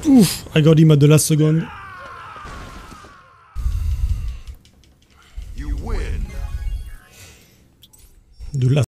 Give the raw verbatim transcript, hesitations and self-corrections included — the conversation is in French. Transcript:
Ouf, I got him at the last second. You win. The last